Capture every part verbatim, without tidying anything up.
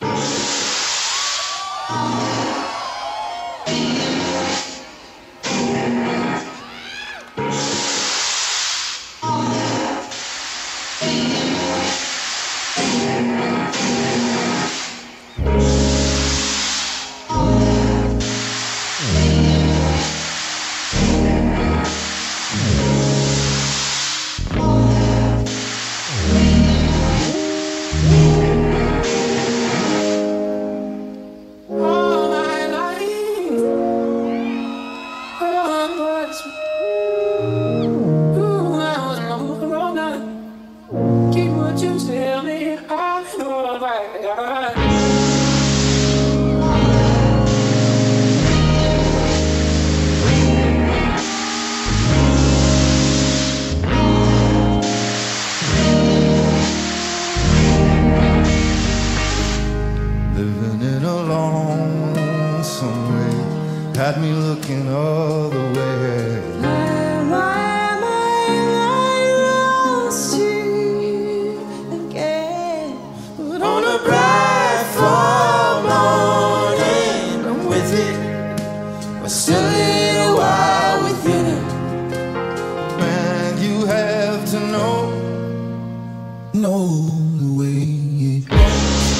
Living in a lonesome way had me looking all the way. Am I, am I, am I lost you again? But on a bright fall morning, I'm with it, but still a little while within it. Man, you have to know, know the way it goes.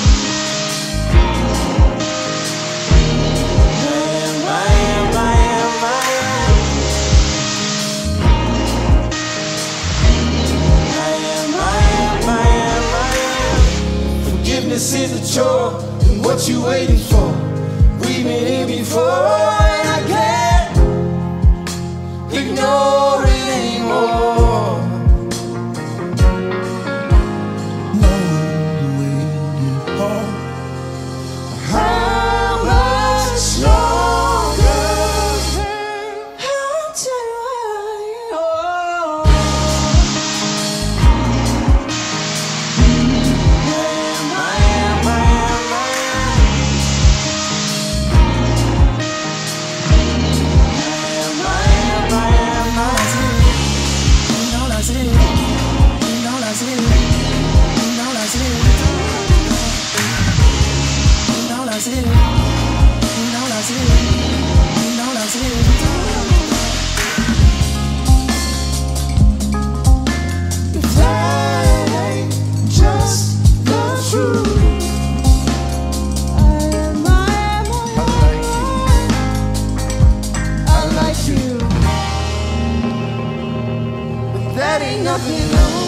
Forgiveness is a chore, and what you waiting for? We've been here before, and I can't ignore it anymore. Know the way you are. How much longer? How do I know? If that ain't just the truth. Am I, am I, I like you, but that ain't nothing new.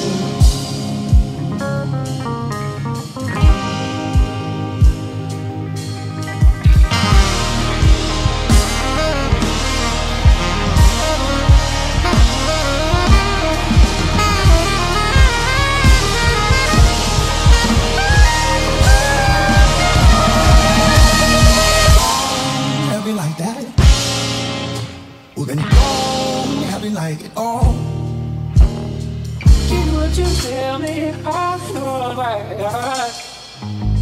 Have it like that. We're gonna go, have it like it all. Get what you tell me, I know right.